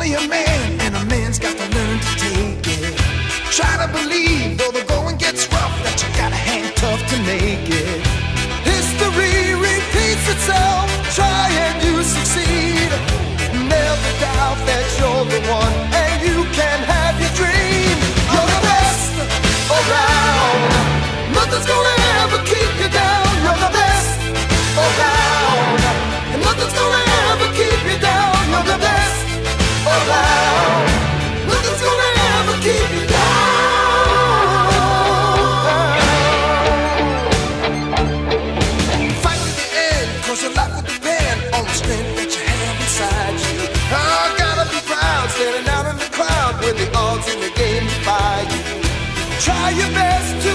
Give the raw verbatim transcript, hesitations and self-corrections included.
only a man, and a man's got to learn to take it. Try to believe, though the going gets rough, that you gotta hang tough to make it. History repeats itself, try and you succeed. Never doubt that you're the one, and you can have your dream. You're the best around, nothing's gonna ever keep you down. You're the best around, and nothing's gonna ever keep you down. You're the best around, nothing's gonna ever keep you down. Fight to the end, cause your life will depend on the strength that you have inside you. I gotta be proud, standing out in the crowd when the odds in the game defy you. Try your best to